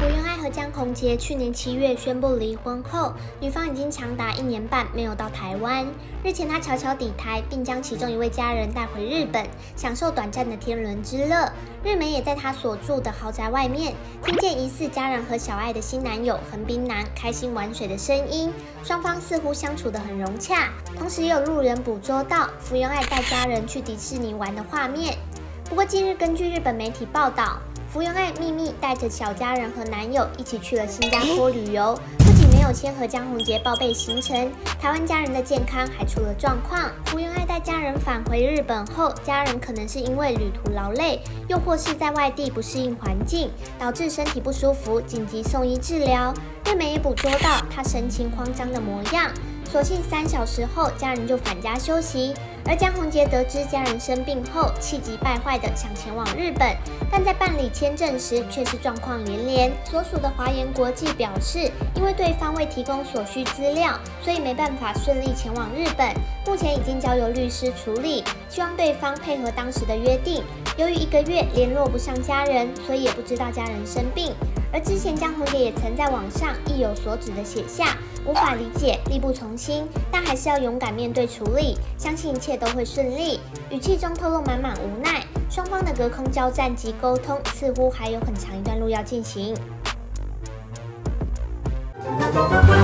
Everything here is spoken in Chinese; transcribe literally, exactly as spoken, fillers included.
福原爱和江宏杰去年七月宣布离婚后，女方已经长达一年半没有到台湾。日前，她悄悄抵台，并将其中一位家人带回日本，享受短暂的天伦之乐。日媒也在她所住的豪宅外面，听见疑似家人和小爱的新男友横滨男开心玩水的声音，双方似乎相处得很融洽。同时，也有路人捕捉到福原爱带家人去迪士尼玩的画面。不过，近日根据日本媒体报道，福原爱秘密带着小家人和男友一起去了新加坡旅游，不仅没有先和江宏杰报备行程，台湾家人的健康还出了状况。福原爱带家人返回日本后，家人可能是因为旅途劳累，又或是在外地不适应环境，导致身体不舒服，紧急送医治疗。日媒也捕捉到她神情慌张的模样。所幸三小时后，家人就返家休息。而江宏杰得知家人生病后，气急败坏地想前往日本，但在办理签证时却是状况连连。所属的华研国际表示，因为对方未提供所需资料，所以没办法顺利前往日本。目前已经交由律师处理，希望对方配合当时的约定。由于一个月联络不上家人，所以也不知道家人生病。而之前江宏杰也曾在网上意有所指的写下无法理解，力不从心，但还是要勇敢面对处理，相信一切都会顺利。语气中透露满满无奈，双方的隔空交战及沟通似乎还有很长一段路要进行。